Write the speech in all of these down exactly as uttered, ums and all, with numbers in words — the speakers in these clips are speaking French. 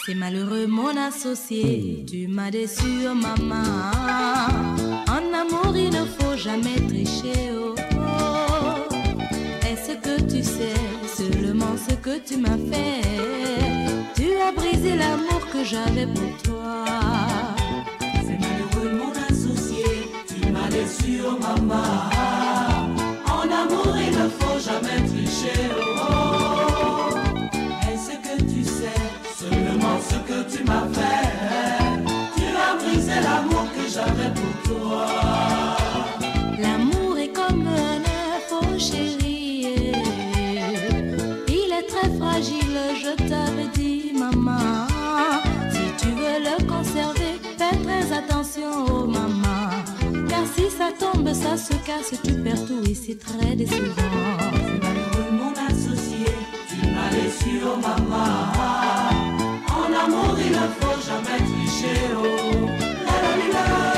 C'est malheureux mon associé, tu m'as déçu oh maman. En amour il ne faut jamais tricher oh, oh. Est-ce que tu sais seulement ce que tu m'as fait? Tu as brisé l'amour que j'avais pour toi. C'est malheureux mon associé, tu m'as déçu oh maman. En amour il ne faut jamais tricher oh, oh. Est-ce que tu sais seulement ce que tu m'as fait? Tu as brisé l'amour que j'avais pour toi. L'amour est comme un œuf oh chérie, il est très fragile, je t'avais dit maman. Si tu veux le conserver, fais très attention oh maman. Car si ça tombe, ça se casse, tu perds tout et c'est très décevant. C'est malheureux mon associé, tu m'as déçu oh maman. En amour il ne faut jamais tricher oh. La, la, la, la.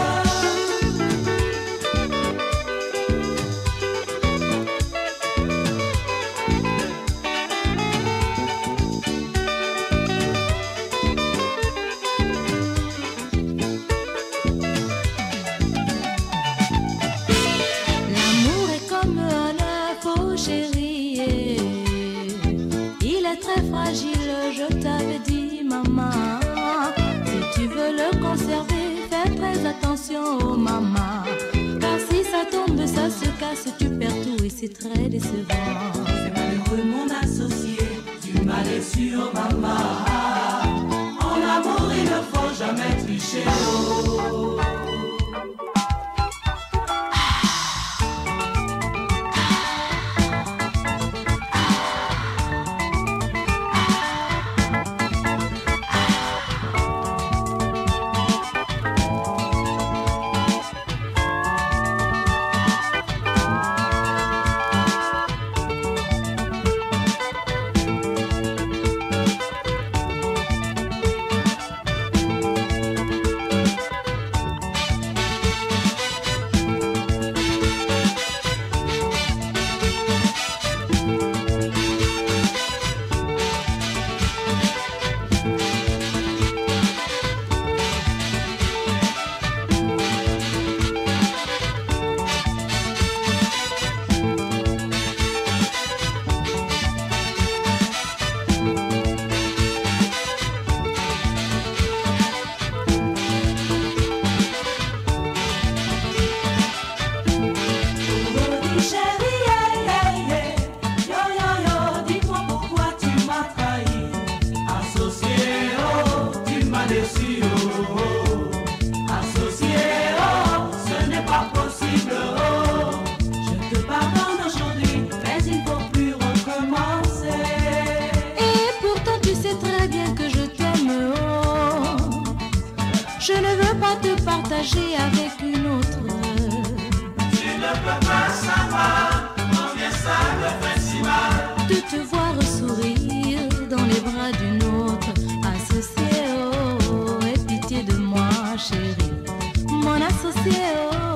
Je t'avais dit maman, si tu veux le conserver, fais très attention oh maman. Car si ça tombe, ça se casse, tu perds tout et c'est très décevant. C'est malheureux mon associé, tu m'as déçu oh maman. En amour il ne faut jamais tricher oh. Je ne veux pas te partager avec une autre. Tu ne peux pas savoir combien ça me fait si mal de te voir sourire dans les bras d'une autre. Associé, oh, aie pitié de moi chérie, mon associé, oh.